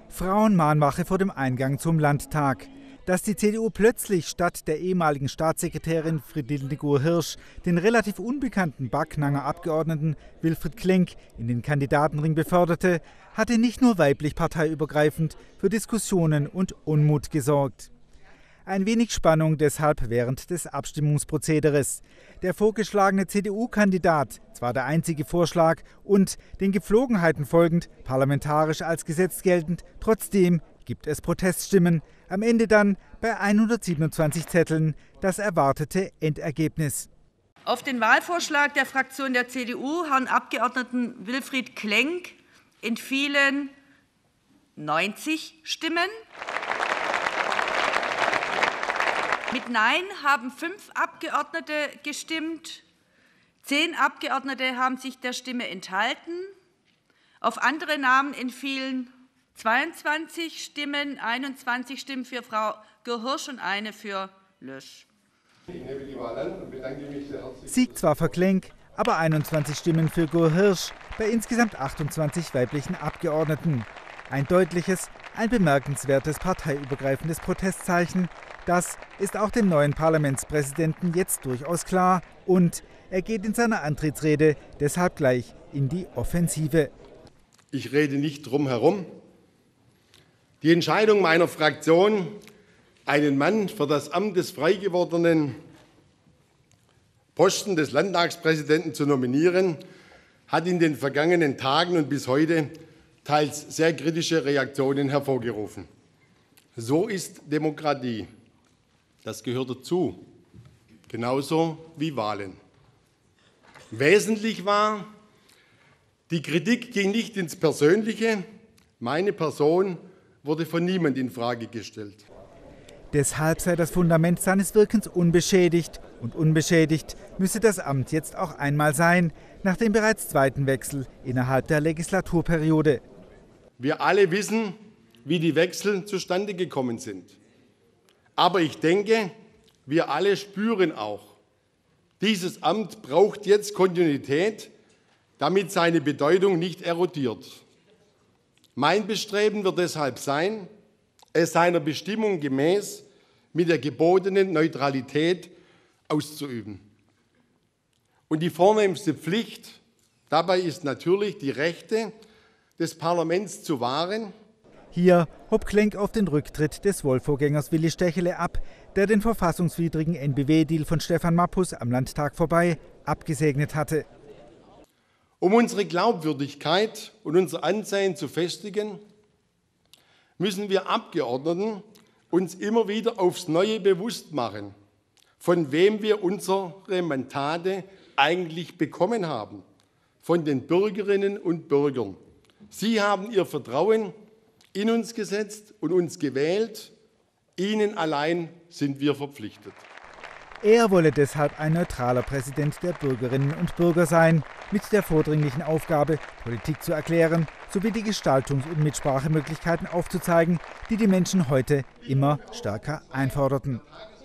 Frauenmahnwache vor dem Eingang zum Landtag. Dass die CDU plötzlich statt der ehemaligen Staatssekretärin Friederike Guhr-Hirsch den relativ unbekannten Backnanger Abgeordneten Wilfried Klenk in den Kandidatenring beförderte, hatte nicht nur weiblich parteiübergreifend für Diskussionen und Unmut gesorgt. Ein wenig Spannung deshalb während des Abstimmungsprozederes. Der vorgeschlagene CDU-Kandidat, zwar der einzige Vorschlag und den Gepflogenheiten folgend parlamentarisch als Gesetz geltend, trotzdem gibt es Proteststimmen. Am Ende dann bei 127 Zetteln das erwartete Endergebnis. Auf den Wahlvorschlag der Fraktion der CDU, Herrn Abgeordneten Wilfried Klenk, entfielen 90 Stimmen. Mit Nein haben 5 Abgeordnete gestimmt, 10 Abgeordnete haben sich der Stimme enthalten. Auf andere Namen entfielen 22 Stimmen, 21 Stimmen für Frau Guhr-Hirsch und eine für Lösch. Ich nehme die Wahl an und bedanke mich sehr herzlich. Sieg zwar für Klenk, aber 21 Stimmen für Guhr-Hirsch bei insgesamt 28 weiblichen Abgeordneten. Ein deutliches, ein bemerkenswertes parteiübergreifendes Protestzeichen. Das ist auch dem neuen Parlamentspräsidenten jetzt durchaus klar. Und er geht in seiner Antrittsrede deshalb gleich in die Offensive. Ich rede nicht drum herum. Die Entscheidung meiner Fraktion, einen Mann für das Amt des frei gewordenen Posten des Landtagspräsidenten zu nominieren, hat in den vergangenen Tagen und bis heute teils sehr kritische Reaktionen hervorgerufen. So ist Demokratie. Das gehört dazu, genauso wie Wahlen. Wesentlich war, die Kritik ging nicht ins Persönliche. Meine Person wurde von niemand in Frage gestellt. Deshalb sei das Fundament seines Wirkens unbeschädigt. Und unbeschädigt müsse das Amt jetzt auch einmal sein, nach dem bereits zweiten Wechsel innerhalb der Legislaturperiode. Wir alle wissen, wie die Wechsel zustande gekommen sind. Aber ich denke, wir alle spüren auch, dieses Amt braucht jetzt Kontinuität, damit seine Bedeutung nicht erodiert. Mein Bestreben wird deshalb sein, es seiner Bestimmung gemäß mit der gebotenen Neutralität auszuüben. Und die vornehmste Pflicht dabei ist natürlich, die Rechte des Parlaments zu wahren. Hier hob Klenk auf den Rücktritt des Wohl-Vorgängers Willi Stechele ab, der den verfassungswidrigen NBW-Deal von Stefan Mappus am Landtag vorbei abgesegnet hatte. Um unsere Glaubwürdigkeit und unser Ansehen zu festigen, müssen wir Abgeordneten uns immer wieder aufs Neue bewusst machen, von wem wir unsere Mandate eigentlich bekommen haben, von den Bürgerinnen und Bürgern. Sie haben ihr Vertrauen in uns gesetzt und uns gewählt. Ihnen allein sind wir verpflichtet. Er wolle deshalb ein neutraler Präsident der Bürgerinnen und Bürger sein, mit der vordringlichen Aufgabe, Politik zu erklären, sowie die Gestaltungs- und Mitsprachemöglichkeiten aufzuzeigen, die die Menschen heute immer stärker einforderten.